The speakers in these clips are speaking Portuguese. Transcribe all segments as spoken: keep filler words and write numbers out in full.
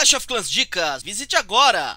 Clash of Clans Dicas, visite agora!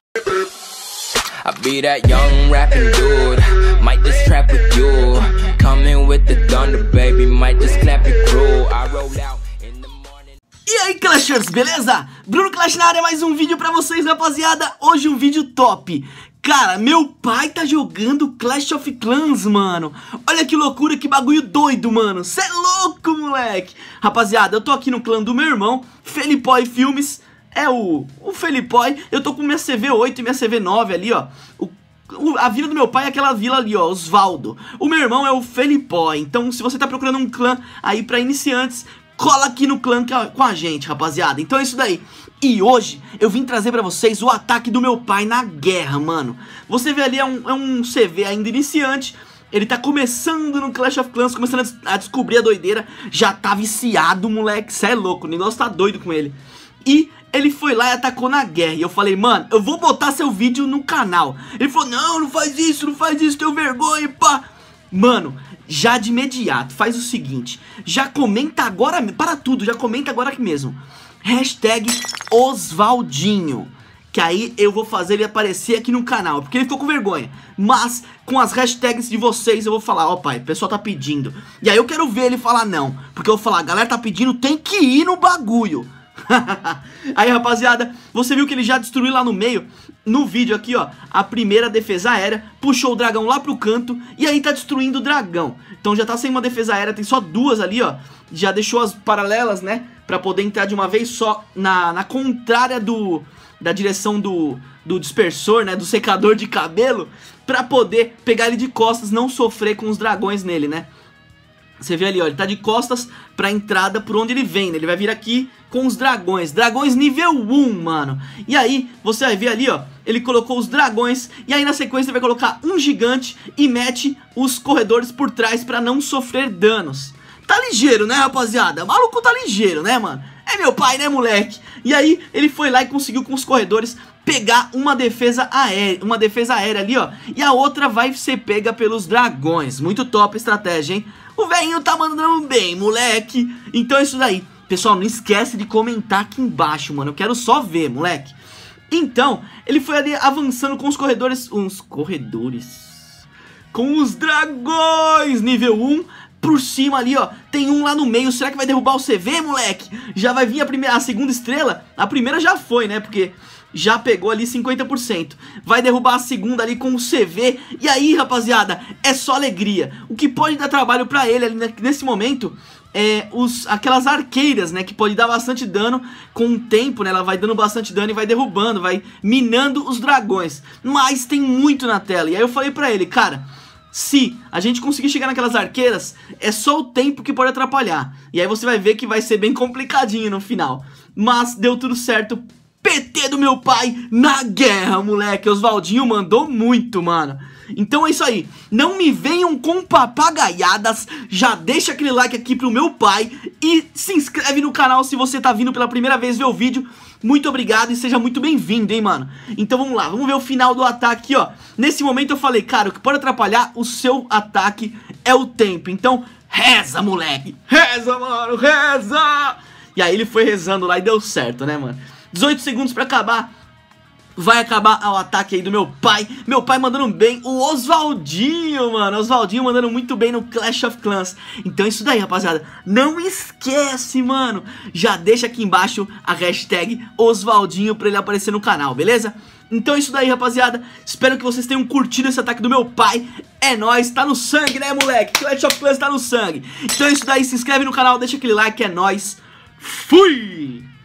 I be that young rapping dude, might just trap with you, coming with the thunder baby, might just clap it crew, I roll out in the morning. E aí Clashers, beleza? Bruno Clash na área, mais um vídeo pra vocês, rapaziada. Hoje um vídeo top. Cara, meu pai tá jogando Clash of Clans, mano. Olha que loucura, que bagulho doido, mano. Cê é louco, moleque. Rapaziada, eu tô aqui no clã do meu irmão, Felipói Filmes. É o, o Felipói. Eu tô com minha C V oito e minha C V nove ali, ó. O, o, a vila do meu pai é aquela vila ali, ó, Osvaldo. O meu irmão é o Felipói. Então, se você tá procurando um clã aí pra iniciantes, cola aqui no clã com a gente, rapaziada. Então é isso daí. E hoje eu vim trazer pra vocês o ataque do meu pai na guerra, mano. Você vê ali, é um, é um C V ainda iniciante. Ele tá começando no Clash of Clans, começando a descobrir a doideira. Já tá viciado, moleque. Cê é louco, o negócio tá doido com ele. E ele foi lá e atacou na guerra. E eu falei, mano, eu vou botar seu vídeo no canal. Ele falou, não, não faz isso, não faz isso, tenho vergonha, pá. Mano, já de imediato, faz o seguinte. Já comenta agora, para tudo, já comenta agora aqui mesmo. Hashtag Osvaldinho. Que aí eu vou fazer ele aparecer aqui no canal, porque ele ficou com vergonha. Mas com as hashtags de vocês eu vou falar, ó oh, pai, o pessoal tá pedindo. E aí eu quero ver ele falar não. Porque eu vou falar, a galera tá pedindo, tem que ir no bagulho. Aí rapaziada, você viu que ele já destruiu lá no meio, no vídeo aqui ó, a primeira defesa aérea, puxou o dragão lá pro canto e aí tá destruindo o dragão. Então já tá sem uma defesa aérea, tem só duas ali ó, já deixou as paralelas né, pra poder entrar de uma vez só na, na contrária do, da direção do, do dispersor né, do secador de cabelo, pra poder pegar ele de costas, não sofrer com os dragões nele né. Você vê ali, ó, ele tá de costas pra entrada por onde ele vem, né? Ele vai vir aqui com os dragões, dragões nível um, mano. E aí, você vai ver ali, ó, ele colocou os dragões. E aí na sequência ele vai colocar um gigante e mete os corredores por trás pra não sofrer danos. Tá ligeiro, né, rapaziada? O maluco tá ligeiro, né, mano? É meu pai, né, moleque? E aí, ele foi lá e conseguiu com os corredores pegar uma defesa aérea, uma defesa aérea ali, ó. E a outra vai ser pega pelos dragões. Muito top a estratégia, hein? O velhinho tá mandando bem, moleque. Então é isso daí. Pessoal, não esquece de comentar aqui embaixo, mano. Eu quero só ver, moleque. Então, ele foi ali avançando com os corredores... Uns corredores... Com os dragões nível um... Por cima ali, ó, tem um lá no meio. Será que vai derrubar o C V, moleque? Já vai vir a, primeira, a segunda estrela. A primeira já foi, né, porque já pegou ali cinquenta por cento. Vai derrubar a segunda ali com o C V. E aí, rapaziada, é só alegria. O que pode dar trabalho pra ele ali nesse momento é os, aquelas arqueiras, né, que pode dar bastante dano com o tempo, né. Ela vai dando bastante dano e vai derrubando, vai minando os dragões. Mas tem muito na tela. E aí eu falei pra ele, cara... Se a gente conseguir chegar naquelas arqueiras, é só o tempo que pode atrapalhar. E aí você vai ver que vai ser bem complicadinho no final. Mas deu tudo certo. P T do meu pai na guerra, moleque. Osvaldinho mandou muito, mano. Então é isso aí. Não me venham com papagaiadas. Já deixa aquele like aqui pro meu pai. E se inscreve no canal se você tá vindo pela primeira vez ver o vídeo. Muito obrigado e seja muito bem-vindo, hein, mano. Então vamos lá, vamos ver o final do ataque, ó. Nesse momento eu falei, cara, o que pode atrapalhar o seu ataque é o tempo. Então reza, moleque. Reza, mano, reza. E aí ele foi rezando lá e deu certo, né, mano. dezoito segundos pra acabar. Vai acabar o ataque aí do meu pai. Meu pai mandando bem. O Osvaldinho, mano. Osvaldinho mandando muito bem no Clash of Clans. Então é isso daí, rapaziada. Não esquece, mano. Já deixa aqui embaixo a hashtag Osvaldinho pra ele aparecer no canal, beleza? Então é isso daí, rapaziada. Espero que vocês tenham curtido esse ataque do meu pai. É nóis. Tá no sangue, né, moleque? Clash of Clans tá no sangue. Então é isso daí. Se inscreve no canal, deixa aquele like. É nóis. Fui!